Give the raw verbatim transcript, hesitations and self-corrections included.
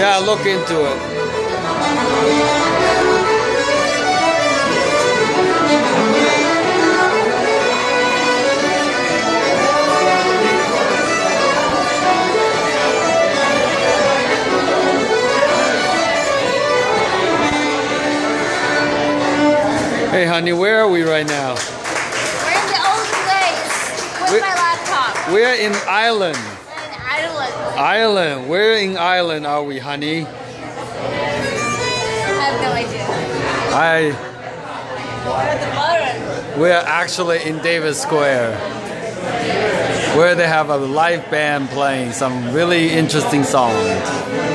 Yeah, look into it. Hey honey, where are we right now? We're in the olden days with We- my laptop. We're in Ireland. We're in Ireland. Ireland. Where in Ireland are we, honey? I have no idea. I. We're at the bottom. We're actually in Davis Square, where they have a live band playing some really interesting songs.